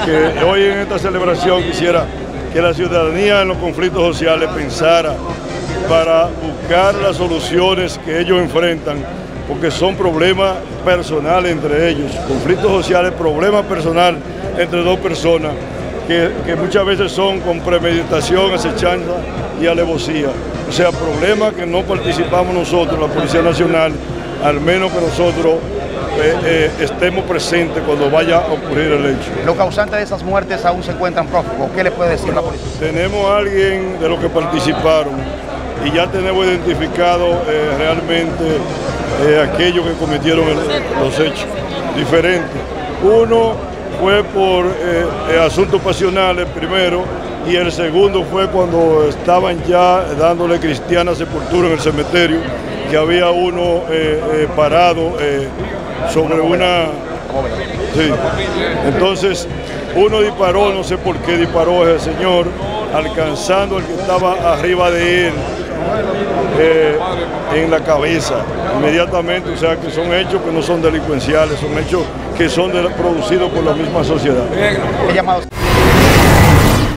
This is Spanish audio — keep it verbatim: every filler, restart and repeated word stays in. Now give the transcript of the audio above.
que hoy en esta celebración quisiera que la ciudadanía en los conflictos sociales pensara para buscar las soluciones que ellos enfrentan, porque son problemas personales entre ellos, conflictos sociales, problemas personales entre dos personas, que, que muchas veces son con premeditación, acechanza y alevosía. O sea, problemas que no participamos nosotros, la Policía Nacional, al menos que nosotros eh, eh, estemos presentes cuando vaya a ocurrir el hecho. ¿Los causantes de esas muertes aún se encuentran prófugos? ¿Qué le puede decir la policía? Tenemos a alguien de los que participaron y ya tenemos identificado eh, realmente eh, aquellos que cometieron el, los hechos diferentes. Uno fue por eh, eh, asuntos pasionales primero, y el segundo fue cuando estaban ya dándole cristiana sepultura en el cementerio, que había uno eh, eh, parado eh, sobre una... Sí. Entonces, uno disparó, no sé por qué disparó a ese señor, alcanzando al que estaba arriba de él eh, en la cabeza, inmediatamente. O sea, que son hechos que no son delincuenciales, son hechos que son de, producidos por la misma sociedad. ¿Qué llamados?